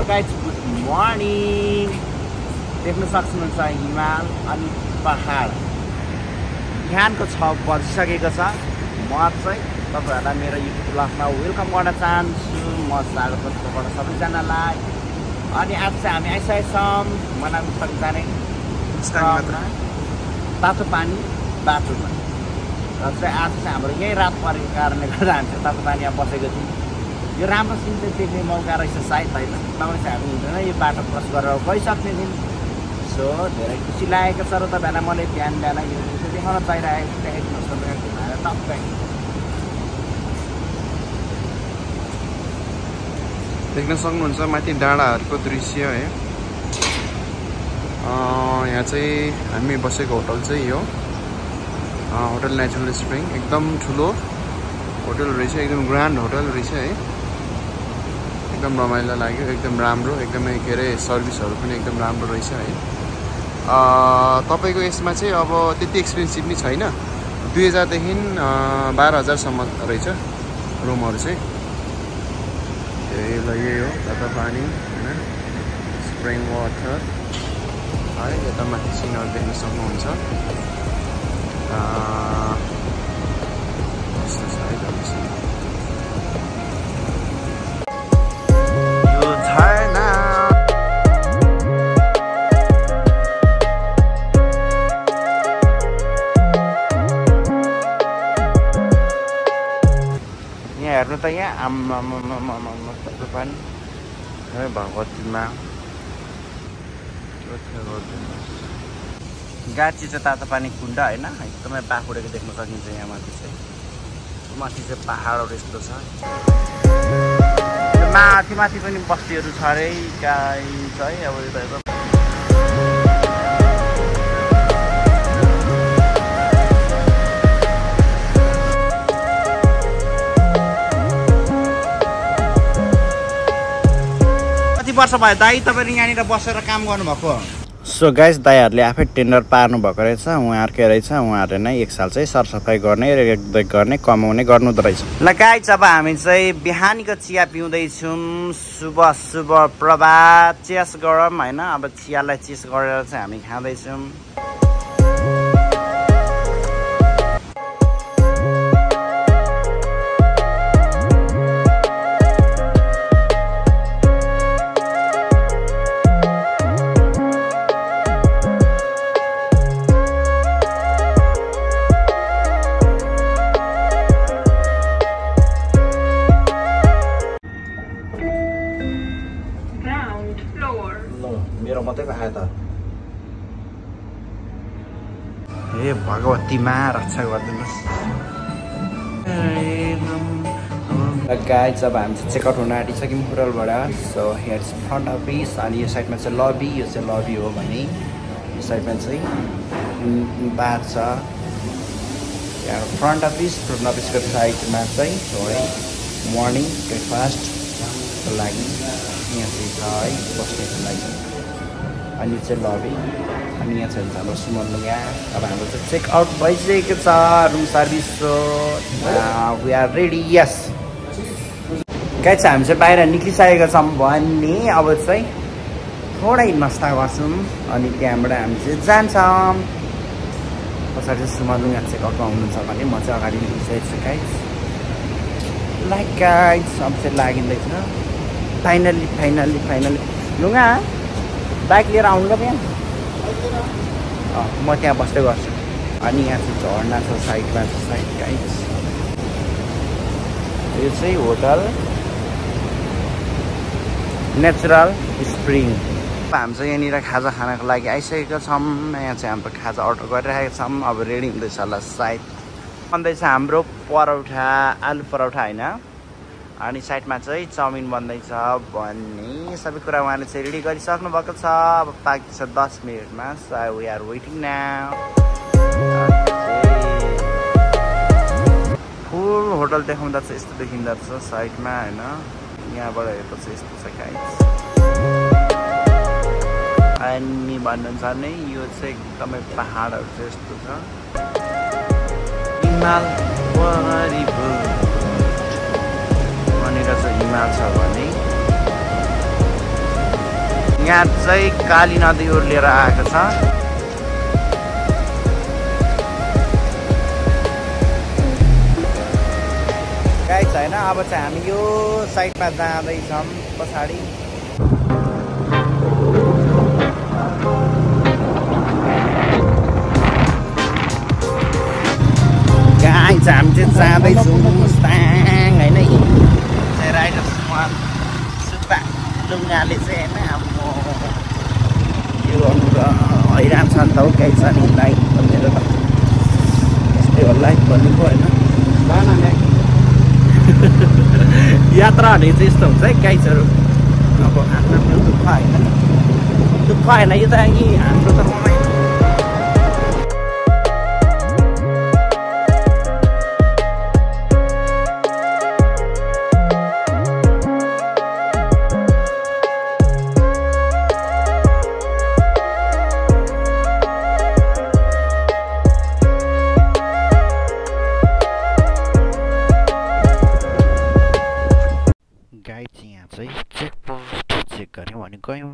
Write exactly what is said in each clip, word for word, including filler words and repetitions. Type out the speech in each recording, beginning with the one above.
Guys good morning. देख्न सक्नुहुन्छ हिमाल अनि पहाड। बिहानको छ बजिसकेको छ। म चाहिँ तपाईँहरूलाई मेरो युट्युब ब्लगमा वेलकम गर्न चाहन्छु। म स्वागत गर्छु तपाईँबाट सबैजनालाई। अनि आज चाहिँ हामी आइसकेका छौँ मनाङ मुस्ताङ जाने तातो पानी बाटोमा। र चाहिँ आज चाहिँ हाम्रो यहीँ रात परेको कारणले गर्दा हामी चाहिँ तातो पानीमा बसेको थियौँ। यो राम्रो सिन चाहिँ देख्ने मौका रहेछ सायद होइन, तपाईँ चाहिँ हामी हुँदैन यो बाटो क्रस गरेर गइसक्ने थियौँ। सो धेरै खुसी लागेको छ र तपाईँहरूलाई मैले बिहान बिहान यो चाहिँ देखाउन पाइरहेको छु। देखाइदिनुहोस् तपाईँको घुमाएर टक्कै देख्न सक्नुहुन्छ माथि डाँडाहरूको दृश्य है। यहाँ चाहिँ हामी बसेको होटल चाहिँ यो होटल नेचुरल स्प्रिङ एकदम ठुलो होटल रहेछ, एकदम ग्रान्ड होटल रहेछ है। एकदम रमाइलो लाग्यो, एकदम राम्रो, एकदमै के अरे सर्भिसहरू पनि एकदम राम्रो रहेछ है। तपाईँको यसमा चाहिँ अब त्यति एक्सपेन्सिभ नि छैन, दुई हजारदेखि बाह्र हजारसम्म रहेछ रुमहरू चाहिँ। यही यही हो तातो पानी होइन, स्प्रिङ वाटर है। यता माथि सिनहरू देख्न सक्नुहुन्छ। यस्तो छ है तपाईँ यो झरना। यहाँ हेर्नु त यहाँ आम्मा तातो पानी है भगवतीमा। गाची चाहिँ तातो पानी कुण्ड होइन, एकदमै बाखुडेको देख्न सकिन्छ। यहाँ माथि चाहिँ माथि चाहिँ पहाडहरू यस्तो छ। माथि माथि पनि बस्तीहरू छ अरे गाई चाहिँ अब यो त वर्ष भयो दाइ तपाईँले यहाँनिर बसेर काम गर्नुभएको। सो गाइस दाइहरूले आफै टेन्डर पार्नु भएको रहेछ उहाँहरूकै रहेछ। उहाँहरूले नै एक साल चाहिँ सरसफाइ गर्ने रेखदेख गर्ने कमाउने गर्नुहुँदो रहेछ। ल गाइस अब हामी चाहिँ बिहानीको चिया पिउँदैछौँ। शुभ शुभ प्रभात। चियस गरौँ होइन। अब चियालाई चिस गरेर चाहिँ हामी खाँदैछौँ। मेरो मात्रै आयो त। ए भगवतीमा रक्षा गरिदिनुहोस्। गाइस अब हामी चाहिँ चेकआउट हुन आँटिसक्यौँ होटलबाट। So here is front office अनि यो साइडमा चाहिँ लबी। यो चाहिँ लबी हो भने यो साइडमा चाहिँ बार छ। यहाँ फ्रन्ट अफिस फ्रन्ट अफिसको साइडमा चाहिँ है मर्निङ ब्रेकफास्टको लागि यहाँ चाहिँ छ है बस्नेको लागि। अनि चाहिँ लबी अनि यहाँ चाहिँ हाम्रो सुमन लुगा। अब हाम्रो चाहिँ चेकआउट भइसकेको छ room service. So we are ready. Yes guys हामी चाहिँ बाहिर निक्लिसकेका छौँ भन्ने। अब चाहिँ थोरै नास्ता गर्छौँ अनि त्यहाँबाट हामी चाहिँ जान्छौँ। पछाडि चाहिँ सुमन लुगा चेकआउटमा हुनुहुन्छ भने म चाहिँ अगाडि निक्लिसकेको छु गाइस। लाइक गाइस अब चाहिँ लागिँदैछ फाइनल्ली फाइनल्ली फाइनल्ली। लुगा बाइक लिएर आउनु त बिहान म त्यहाँ बस्दै गर्छु। अनि यहाँ चाहिँ झर्ना छ साइडमा छ साइड गाइस। यो चाहिँ होटल नेचुरल स्प्रिङ। हामी चाहिँ यहाँनिर खाजा खानको लागि आइसकेका छौँ। यहाँ चाहिँ हाम्रो खाजा अर्डर गरिरहेका छौँ। अब रेडी हुँदैछ होला सायद। बन्दैछ हाम्रो परौठा आलु परौठा होइन। अनि साइडमा चाहिँ चाउमिन बन्दैछ भन्ने सबै कुरा उहाँले चाहिँ रेडी गरिसक्नु भएको छ। अब बाँकी छ दस मिनटमा। So we are waiting now. Full hotel देखाउँदा चाहिँ यस्तो देखिँदो रहेछ साइडमा होइन। यहाँबाट हेरेपछि यस्तो छ गाइस। अनि भन्नुहुन्छ नै यो चाहिँ एकदमै पहाडहरू चाहिँ यस्तो छ। हिमाल वरिपरि भनेर चाहिँ हिमाल छ भने यहाँ चाहिँ काली नदी ओर्लिएर आएको छ। गाइस हैन, अब चाहिँ हामी यो साइडमा जाँदैछौँ पछाडि। गाइस हामी चाहिँ जाँदैछौँ मुस्ताङ हैन। चाहिँ राइडर्स वान सुब्बा डुङ्गाले चाहिँ हैन अब यो हैरान छ नि त हौ गाइस। अनि लाइक भनेर त यस्तै हो लाइक भनेको होइन। यात्रा भने चाहिँ यस्तो हुन्छ है गाइसहरू। अब आफ्नो आफ्नो दुःख होइन, दुःख होइन यो त यी हाम्रो त रमाइलो। गाइड चाहिँ यहाँ चाहिँ चेक पोस्ट चेक गऱ्यौँ भने गयौँ।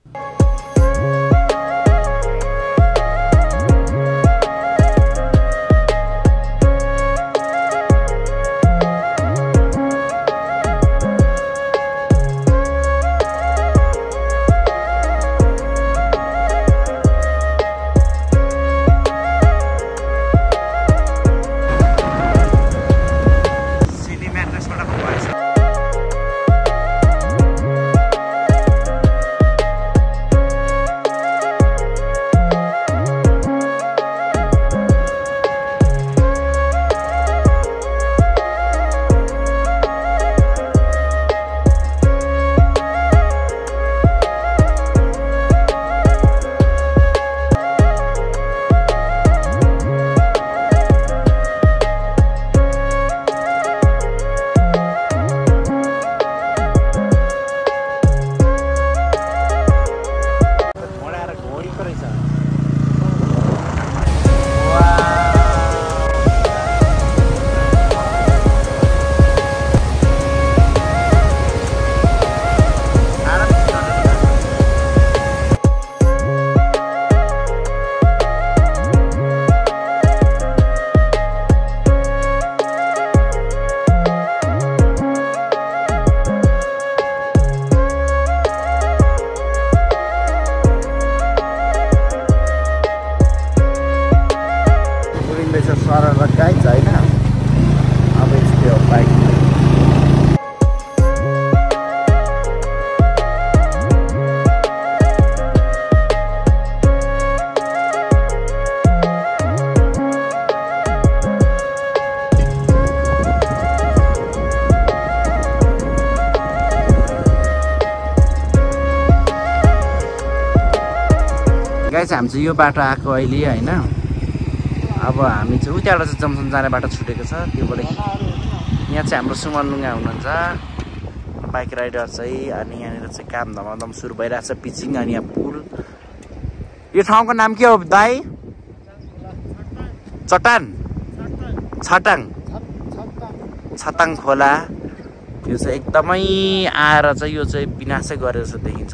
सरल गाइड होइन। अब यस्तै हो बाइक। गाइस हामी चाहिँ यो बाटो आएको अहिले होइन। अब हामी चाहिँ उताबाट चाहिँ जमसम जाने बाटो छुटेको छ। त्योबाट यहाँ चाहिँ हाम्रो सुमन लुङ्गा हुनुहुन्छ बाइक राइडर चाहिँ। अनि यहाँनिर चाहिँ काम धमाधम सुरु भइरहेको छ, पिचिङ। अनि यहाँ पुल। यो ठाउँको नाम के हो दाइ? चट्टान छटाङ छताङ खोला। यो चाहिँ एकदमै आएर चाहिँ यो चाहिँ विनाशै गरेर जस्तो देखिन्छ।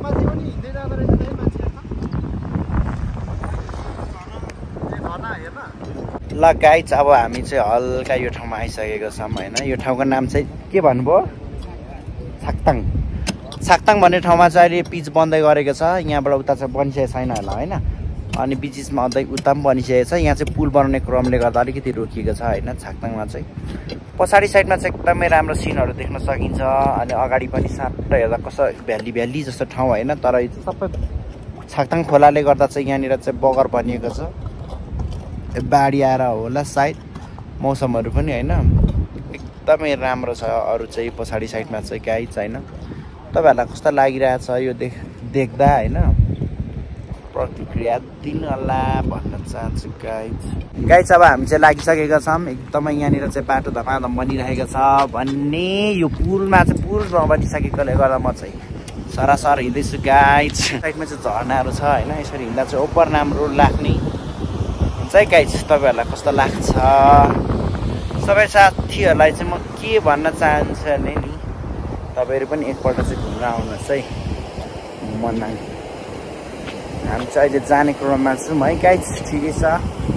ल गाइज अब हामी चाहिँ हल्का यो ठाउँमा आइसकेको छौँ होइन। यो ठाउँको नाम चाहिँ के भन्नुभयो? छाक्ताङ। छाक्ताङ भन्ने ठाउँमा चाहिँ अहिले पिच बन्दै गरेको छ। यहाँबाट उता चाहिँ बनिसकेको छैन होला होइन। अनि बिचमा अझै उता पनि बनिसकेको छ। यहाँ चाहिँ पुल बनाउने क्रमले गर्दा अलिकति रोकिएको छ होइन छाक्ताङमा चाहिँ। पछाडि साइडमा चाहिँ एकदमै राम्रो सिनहरू देख्न सकिन्छ। अनि अगाडि पनि साट्टै हेर्दा कस्तो भ्याली भ्याली जस्तो ठाउँ होइन। तर यो चाहिँ सबै छाक्ताङ खोलाले गर्दा चाहिँ यहाँनिर चाहिँ बगर बनिएको छ। बाढी आएर होला सायद, मौसमहरू पनि होइन। एकदमै राम्रो छ। अरू चाहिँ पछाडि साइडमा चाहिँ गाइड छैन। तपाईँहरूलाई कस्तो लागिरहेछ यो देख देख्दा होइन? प्रतिक्रिया दिनु होला भन्न चाहन्छु गाइड। गाइड अब हामी चाहिँ लागिसकेका छौँ। एकदमै यहाँनिर चाहिँ बाटो धमाधम बनिरहेको छ भन्ने। यो पुलमा चाहिँ पुलमा बनिसकेकोले गर्दा म चाहिँ सरासर हिँड्दैछु गाइड। साइडमा चाहिँ झर्नाहरू छ होइन। यसरी हिँड्दा चाहिँ ओपर नाम रोड लाग्ने चाहिँ गाइज। तपाईँहरूलाई कस्तो लाग्छ? सबै साथीहरूलाई चाहिँ म के भन्न चाहन्छु भने नि, तपाईँहरू पनि एकपल्ट चाहिँ घुम्न आउनुहोस् है। मनाङ हामी चाहिँ अहिले जाने क्रममा छौँ है गाइज ठिकै छ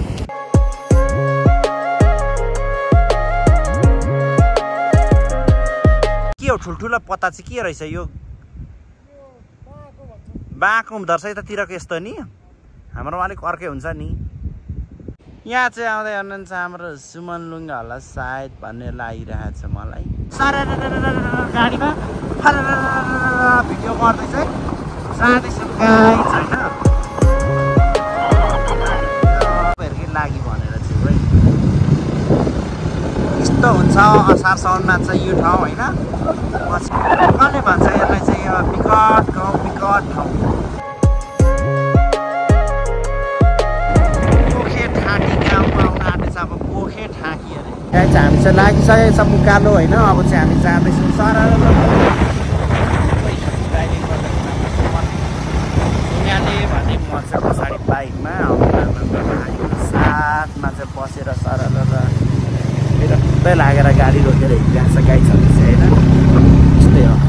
के हो ठुल्ठुलो पत्ता चाहिँ के रहेछ यो बाँको हुँदो रहेछ यतातिरको यस्तो नि हाम्रोमा अलिक अर्कै हुन्छ नि यहाँ चाहिँ आउँदै हुनुहुन्छ हाम्रो सुमन लुङ्गा होला सायद भन्ने लागिरहेको छ मलाई सारा गाडीमा भिडियो गर्दैछ है जाँदैछु गाइज होइन तपाईँहरूकै लागि भनेर चाहिँ है यस्तो हुन्छ असार साउनमा चाहिँ यो ठाउँ होइन कसले भन्छ यसलाई चाहिँ यो विकट गाउँ विकट ठाउँ पोखे ठाँटी गाउँमा आउन आँटेछ अब पोखे ठाँकी अरे त्यहाँ चाहिँ हामी चाहिँ लागिसकेको छ मुकालो होइन अब चाहिँ हामी जाँदैछौँ सर भने म चाहिँ पछाडि बाइकमा साथमा चाहिँ बसेर सरल र बिरक्तै लागेर गाडी रोकेर हिँडिरहेको छ गाई छ चाहिँ होइन त्यस्तै हो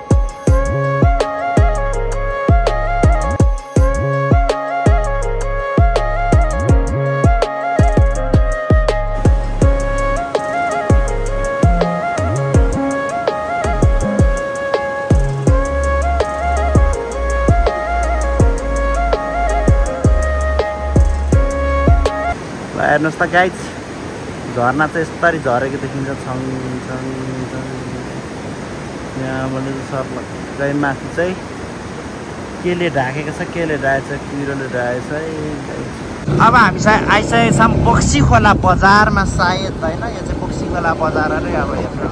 हेर्नुहोस् त गाइज झर्ना चाहिँ यस्तरी झरेको देखिन्छ छङ छङ छङ यहाँबाट सर्लक्कै माथि चाहिँ केले ढाकेको छ केले ढाकेको छ कुहिरोले ढाकेको छ अब हामी चाहिँ आइसकेको छौँ बक्सी खोला बजारमा सायद होइन यो चाहिँ बक्सी खोला बजार अरे अब हेर्नु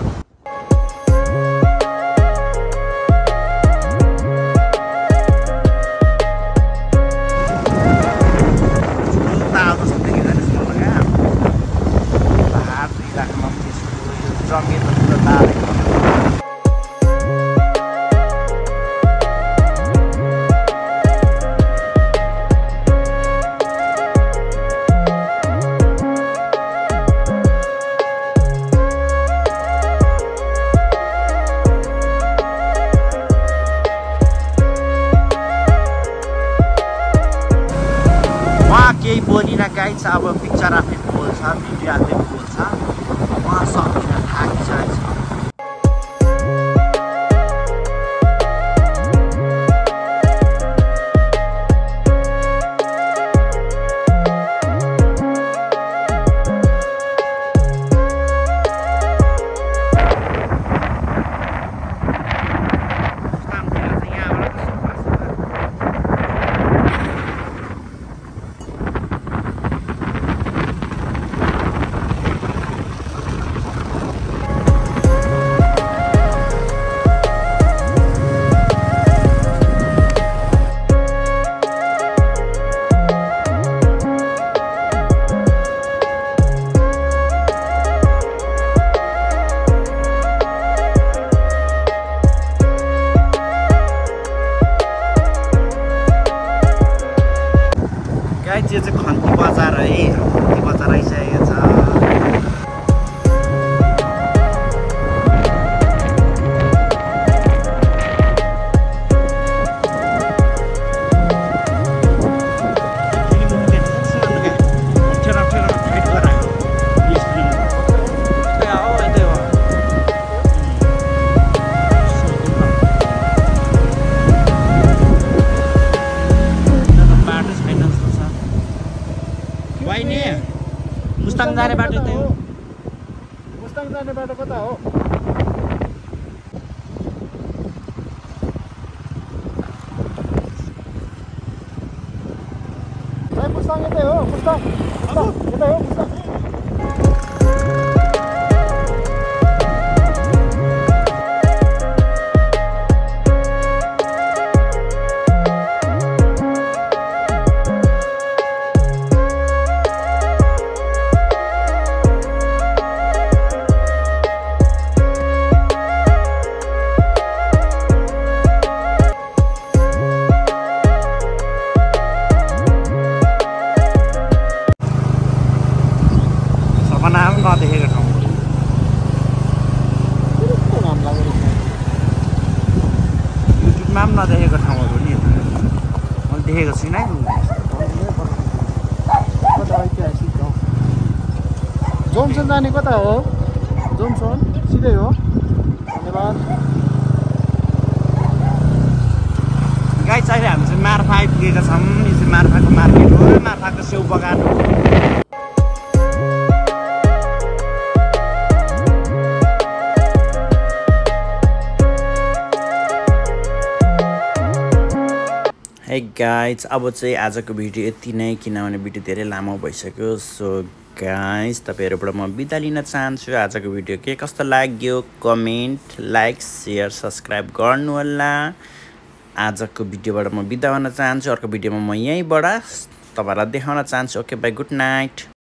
केही बोलिन गाइज अब पिक्चर आफै बोल्छ भिडियो आफै बोल्छ उहाँ सकिन थाकिसकेको छ यो चाहिँ खन्ती बजार है खन्ती बजार आइसकेको छ मुस्ताङ जाने बाटो त्यही हो मुस्ताङ जाने बाटो कता हो मुस्ताङ यतै हो मुस्ताङ यतै हो मुस्ताङ नदेखेको ठाउँ युट्युबमा पनि नदेखेको ठाउँहरू नि देखेको छुइनँ है कता ऐतिहासिक गाउँ जोनसन जाने कता हो जोनसन सिधै हो धन्यवाद गाइस अहिले हामी चाहिँ मार्फा आइपुगेका छौँ यो चाहिँ मार्फाको मार्केट हो मार्फाको सेउ बगान हो हे गाइज अब चाहिँ आजको भिडियो यति नै किनभने भिडियो धेरै लामो भइसक्यो सो गाइज तपाईँहरूबाट म बिदा लिन चाहन्छु आजको भिडियो के कस्तो लाग्यो कमेन्ट लाइक सेयर सब्सक्राइब गर्नुहोला आजको भिडियोबाट म बिदा हुन चाहन्छु अर्को भिडियोमा म यहीँबाट तपाईँहरूलाई देखाउन चाहन्छु ओके बाई गुड नाइट